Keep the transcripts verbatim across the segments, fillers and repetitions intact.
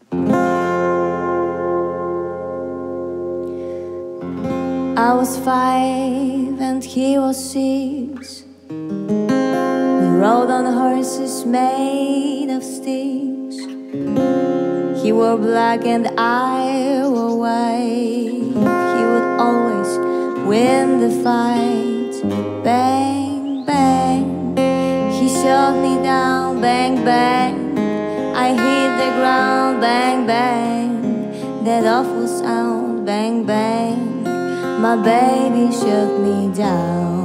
I was five and he was six. We rode on horses made of sticks. He wore black and I wore white. He would always win the fight. Bang, bang, he shot me down. Bang, bang, I hit the ground. Bang, bang, that awful sound. Bang, bang, my baby shut me down.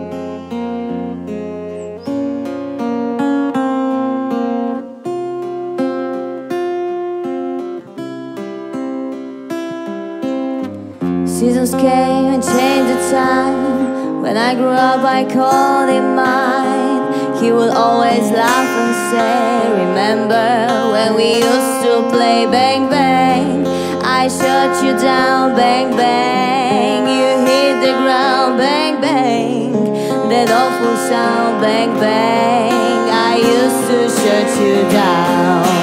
Seasons came and changed the time. When I grew up I called him mine. He would always laugh and say, remember when we used to play? Bang, bang, I shut you down. Bang, bang, you hit the ground. Bang, bang, that awful sound. Bang, bang, I used to shut you down.